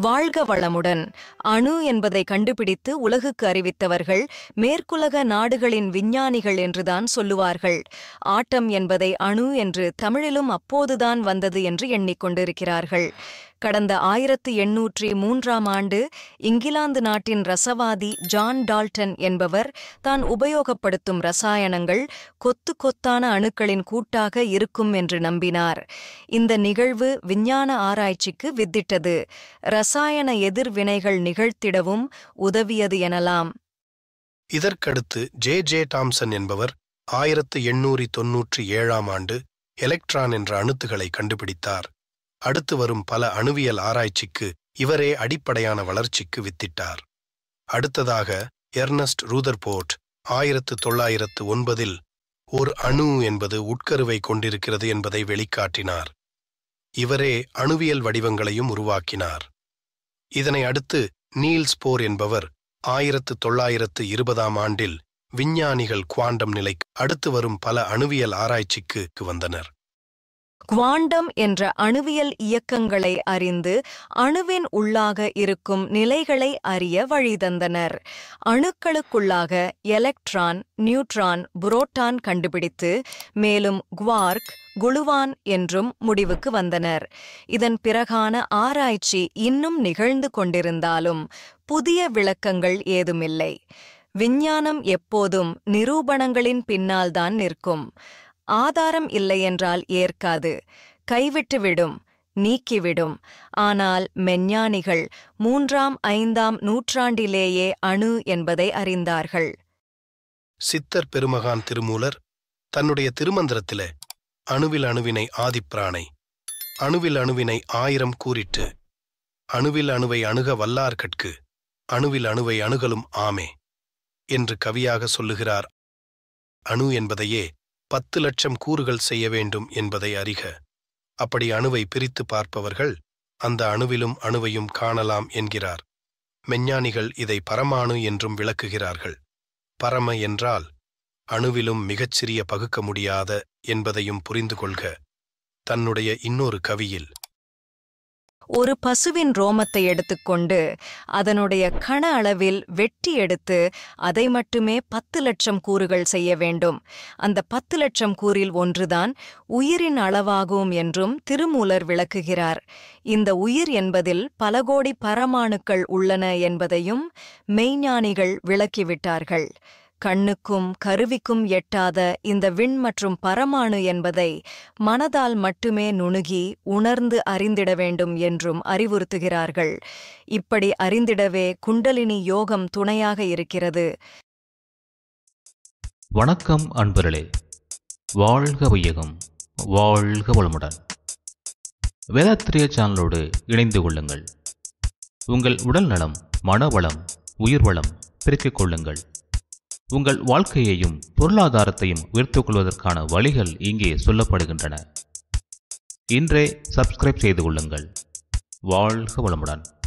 வாழ்க வளமுடன். அணு என்பதை கண்டுபிடித்து உலகுக்கு அறிவித்தவர்கள் மேற்குலக நாடுகளின் விஞ்ஞானிகள் என்றுதான் சொல்லுவார்கள். ஆட்டம் என்பதை அணு என்று தமிழிலும் அப்போதுதான் வந்தது என்று எண்ணிக்கொண்டிருக்கிறார்கள். கடந்த 1803ஆம் ஆண்டு இங்கிலாந்து நாட்டின் ரசவாதி ஜான் டால்டன் என்பவர் தான் உபயோகப்படுத்தும் ரசாயனங்கள் கொத்து கொத்தான அணுக்களின் கூட்டாக இருக்கும் என்று நம்பினார். இந்த நிகழ்வு விஞ்ஞான ஆராய்ச்சிக்கு வித்திட்டது. ரசாயன எதிர்வினைகள் நிகழ்த்திடவும் உதவியது எனலாம். இதற்கடுத்து ஜே டாம்சன் என்பவர் 1897ஆம் ஆண்டு எலக்ட்ரான் என்ற அணுத்துகளை கண்டுபிடித்தார். அடுத்து வரும் பல அணுவியல் ஆராய்ச்சிக்கு இவரே அடிப்படையான வளர்ச்சிக்கு வித்திட்டார். அடுத்ததாக எர்னஸ்ட் ரூதர்போர்ட் 1909இல் ஒரு அணு என்பது உட்கருவை கொண்டிருக்கிறது என்பதை வெளிக்காட்டினார். இவரே அணுவியல் வடிவங்களையும் உருவாக்கினார். இதனை அடுத்து நீல்ஸ் போர் என்பவர் 1920ஆம் ஆண்டில் விஞ்ஞானிகள் குவாண்டம் நிலைக்கு அடுத்து வரும் பல அணுவியல் ஆராய்ச்சிக்கு வந்தனர். குவாண்டம் என்ற அணுவியல் இயக்கங்களை அறிந்து அணுவின் உள்ளாக இருக்கும் நிலைகளை அறிய வழிதந்தனர். அணுக்களுக்குள்ளாக எலக்ட்ரான், நியூட்ரான், புரோட்டான் கண்டுபிடித்து மேலும் குவார்க், குளுவான் என்றும் முடிவுக்கு வந்தனர். இதன் பிறகான ஆராய்ச்சி இன்னும் நிகழ்ந்து கொண்டிருந்தாலும் புதிய விளக்கங்கள் ஏதுமில்லை. விஞ்ஞானம் எப்போதும் நிரூபணங்களின் பின்னால்தான் நிற்கும். ஆதாரம் இல்லையென்றால் ஏற்காது, கைவிட்டுவிடும், நீக்கிவிடும். ஆனால் மெஞ்ஞானிகள் 3ஆம் 5ஆம் நூற்றாண்டிலேயே அணு என்பதை அறிந்தார்கள். சித்தர் பெருமகான் திருமூலர் தன்னுடைய திருமந்திரத்திலே அணுவில் அணுவினை ஆதிப்பிரானை, அணுவில் அணுவினை 1000 கூறிட்டு, அணுவில் அணுவை அணுக வல்லார்கட்கு, அணுவில் அணுவை அணுகலும் ஆமே என்று கவியாக சொல்லுகிறார். அணு என்பதையே 10 லட்சம் கூறுகள் செய்ய வேண்டும் என்பதை அறிக. அப்படி அணுவை பிரித்து பார்ப்பவர்கள் அந்த அணுவிலும் அணுவையும் காணலாம் என்கிறார். மெஞ்ஞானிகள் இதை பரமாணு என்றும் விளக்குகிறார்கள். பரம என்றால் அணுவிலும் மிகச்சிறிய பகுக்க முடியாத என்பதையும் புரிந்து கொள்க. தன்னுடைய இன்னொரு கவியில் ஒரு பசுவின் ரோமத்தை எடுத்துக்கொண்டு அதனுடைய கண அளவில் வெட்டி எடுத்து அதை மட்டுமே 10 லட்சம் கூறுகள் செய்ய வேண்டும். அந்த 10 லட்சம் கூறில் ஒன்றுதான் உயிரின் அளவாகும் என்றும் திருமூலர் விளக்குகிறார். இந்த உயிர் என்பதில் பல கோடி பரமாணுக்கள் உள்ளன என்பதையும் மெய்ஞானிகள் விளக்கிவிட்டார்கள். கண்ணுக்கும் கருவிக்கும் எட்டாத இந்த விண் மற்றும் பரமாணு என்பதை மனதால் மட்டுமே நுணுகி உணர்ந்து அறிந்திட வேண்டும் என்றும் அறிவுறுத்துகிறார்கள். இப்படி அறிந்திடவே குண்டலினி யோகம் துணையாக இருக்கிறது. வணக்கம் அன்பர்களே, வாழ்க வையகம், வாழ்க வளமுடன். வேதாத்திரிய சேனலோடு இணைந்து கொள்ளுங்கள். உங்கள் உடல் நலம், மனவளம், உயிர் வளம் பெருக்கிக் கொள்ளுங்கள். உங்கள் வாழ்க்கையையும் பொருளாதாரத்தையும் உயர்த்திக் கொள்வதற்கான வழிகள் இங்கே சொல்லப்படுகின்றன. இன்றே சப்ஸ்கிரைப் செய்து கொள்ளுங்கள். வாழ்க வளமுடன்.